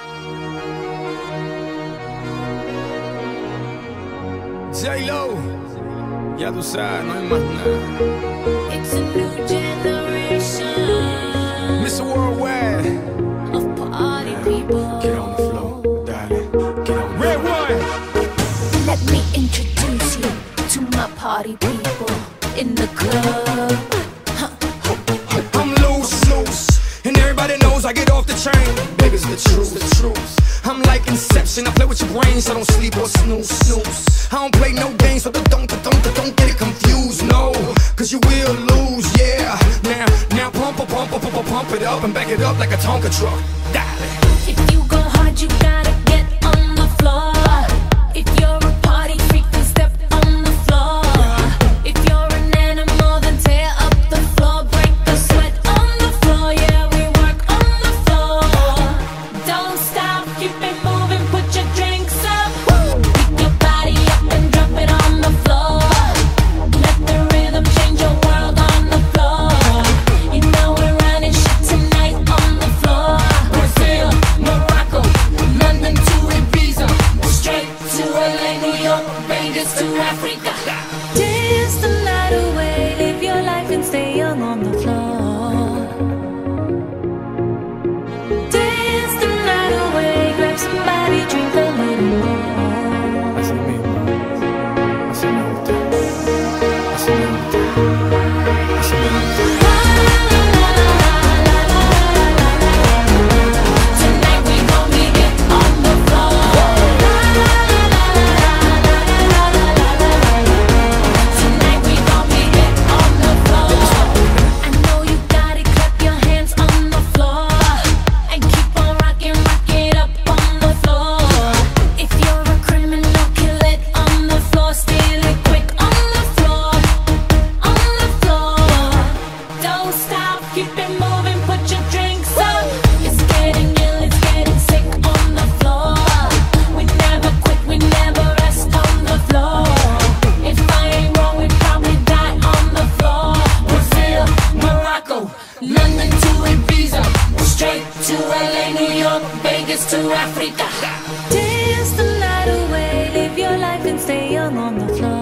J-Lo, ya tú sabes, no hay más nada. It's a new generation Mr. Worldwide, of party people. get on the floor, darling, get on the Red one. Let me introduce you to my party people in the club. I'm loose, and everybody knows I get off the train. Baby's the truth. I'm like Inception, I play with your brains, I don't sleep or snooze. I don't play no games, so don't get it confused, no, cause you will lose, yeah. Now pump it up and back it up like a Tonka truck. Darling. If you go hard, you gotta get on the floor. If you're a party freak, then step on the floor. If you're an animal, then tear up the floor. Break the sweat on the floor, yeah, we work on the floor. Don't stop, keep it moving, put your drinks up. Pick your body up and drop it on the floor. Let the rhythm change your world on the floor. You know we're running shit tonight on the floor. Brazil, Morocco, London to Ibiza, straight to LA, New York, Vegas to Africa. Dance the night away, live your life and stay young on the floor. Dance the night away, grab somebody, drink a little more. Así mismo, así me gusta, así me gusta, así me gusta. Tonight we gon' get it on the floor. Tonight we gon' get it on the floor. I know you got it, clap your hands on the floor and keep on rocking, rock it up on the floor. If you're a criminal, kill it on the floor, steal it quick on the floor, on the floor. Don't stop, keep it moving, put your drinks up. It's getting ill, it's getting sick on the floor. We never quit, we never rest on the floor. If I ain't wrong, we probably die on the floor. Brazil, Morocco, London to Ibiza, straight to LA, New York, Vegas to Africa. Dance the night away, live your life and stay young on the floor.